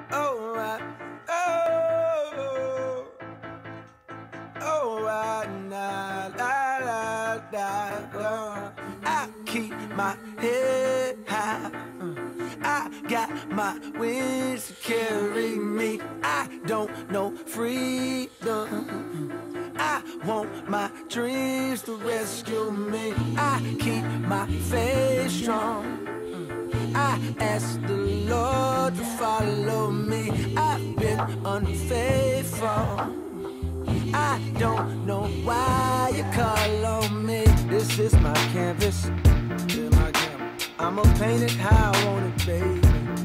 I keep my head high. I got my wings to carry me. I don't know freedom. I want my dreams to rescue me. I keep my faith strong. I ask the Lord to follow me. I've been unfaithful. I don't know why you call on me. This is my canvas. I'ma paint it how I want it, baby.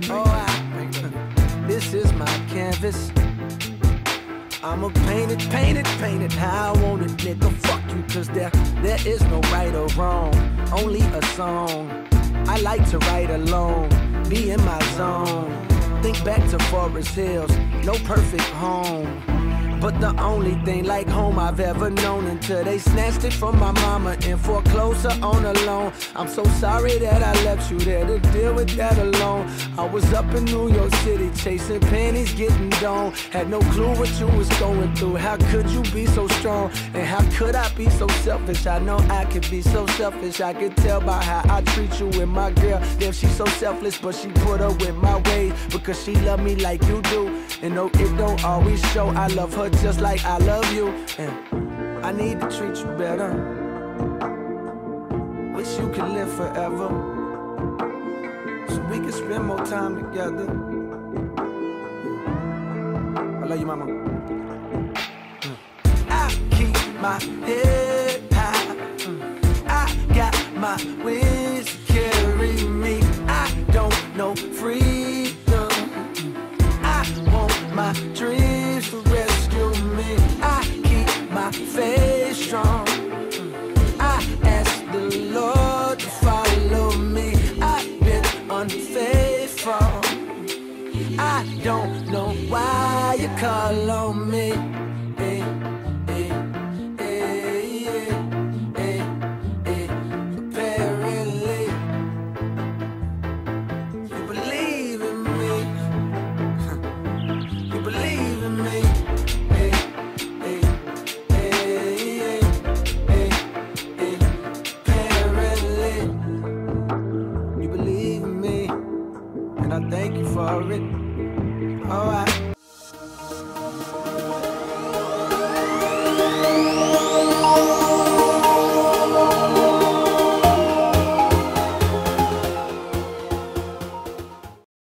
This is my canvas. I'ma paint it how I want it, nigga. Fuck you, cause there is no right or wrong, only a song. I like to write alone, be in my zone. Think back to Forest Hills, no perfect home, but the only thing like home I've ever known, until they snatched it from my mama and foreclosed her on a loan. I'm so sorry that I left you there to deal with that alone. I was up in New York City chasing panties, getting down. Had no clue what you was going through. How could you be so strong? And how could I be so selfish? I know I could be so selfish. I could tell by how I treat you with my girl. Damn, she's so selfless, but she put up with my ways because she love me like you do. And no, it don't always show. I love her just like I love you, and I need to treat you better. Wish you could live forever, so we can spend more time together. I love you, mama. I keep my head high. I got my wings to carry me. I don't know freedom. I want my dreams to rescue me. I keep my faith strong. I ask the Lord to follow me. I've been unfaithful. I don't know why you call on me. Apparently, you believe in me. You believe in me. Apparently, you believe in me, and I thank you for it. Alright.